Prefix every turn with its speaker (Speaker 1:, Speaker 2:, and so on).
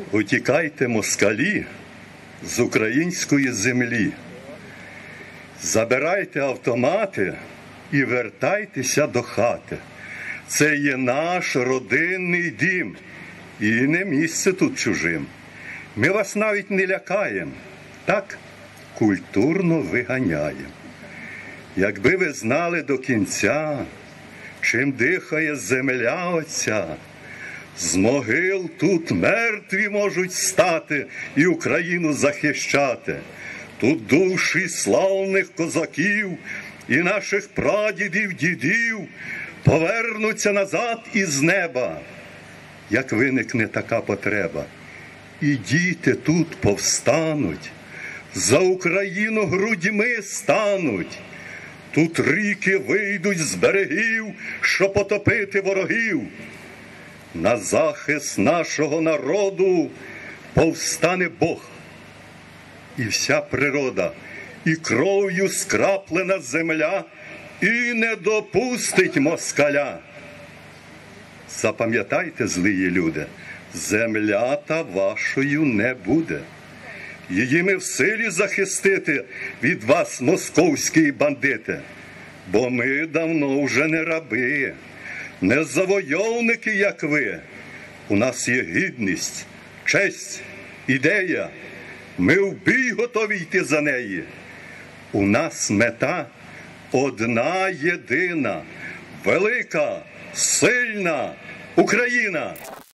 Speaker 1: Утікайте, москалі, з української землі. Забирайте автомати і вертайтеся до хати. Це є наш родинний дім, і не місце тут чужим. Ми вас навіть не лякаємо, так культурно виганяємо. Якби ви знали до кінця, чим дихає земля оця, з могил тут мертві можуть стати і Україну захищати. Тут душі славних козаків і наших прадідів, дідів повернуться назад із неба, як виникне така потреба. І діти тут повстануть, за Україну грудьми стануть. Тут ріки вийдуть з берегів, щоб потопити ворогів. На захист нашого народу повстане Бог. І вся природа, і кров'ю скраплена земля, і не допустить москаля. Запам'ятайте, злії люди, земля та вашою не буде. Її ми в силі захистити від вас, московські бандити. Бо ми давно вже не раби, не завойовники, як ви. У нас є гідність, честь, ідея. Ми в бій готові йти за неї. У нас мета одна єдина, велика, сильна Україна.